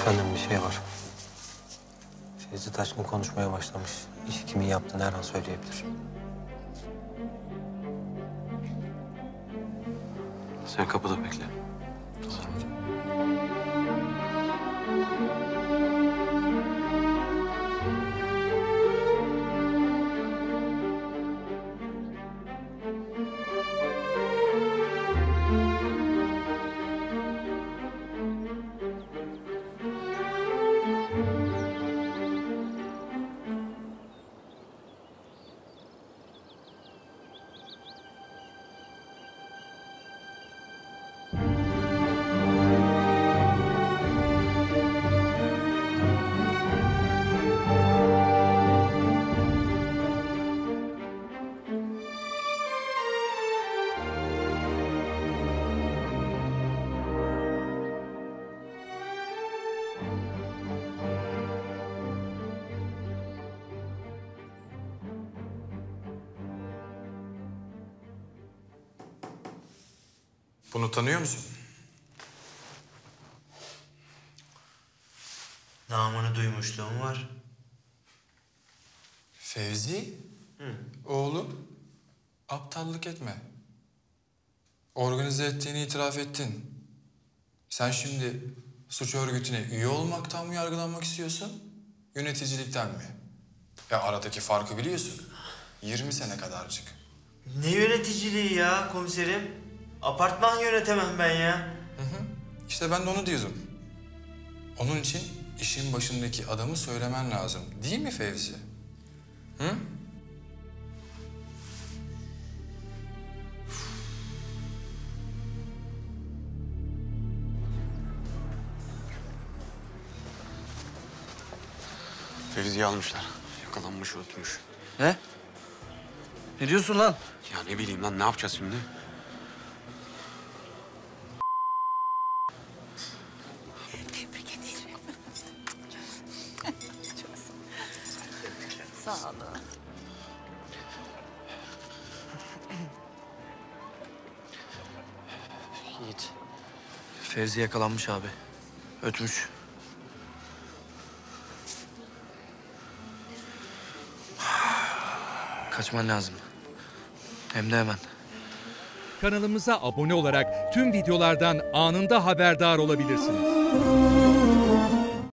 Efendim bir şey var. Fevzi Taşkın konuşmaya başlamış. İşi kimin yaptığını her an söyleyebilir. Sen kapıda bekle. Bunu tanıyor musun? Namını duymuşluğum var. Fevzi? Oğlum, aptallık etme. Organize ettiğini itiraf ettin. Sen şimdi suç örgütüne üye olmaktan mı yargılanmak istiyorsun, yöneticilikten mi? Ya aradaki farkı biliyorsun. 20 sene kadarcık. Ne yöneticiliği ya komiserim? Apartman yönetemem ben ya. İşte ben de onu diyordum. Onun için işin başındaki adamı söylemen lazım. Değil mi Fevzi? Hı? Fevzi'yi almışlar. Yakalanmış, ötmüş. Ne? Ne diyorsun lan? Ya ne bileyim lan, ne yapacağız şimdi? Tebrik ederim. Sağ olun. Yiğit. Fevzi yakalanmış abi. Ötmüş. Kaçman lazım. Hem de hemen. Kanalımıza abone olarak tüm videolardan anında haberdar olabilirsiniz.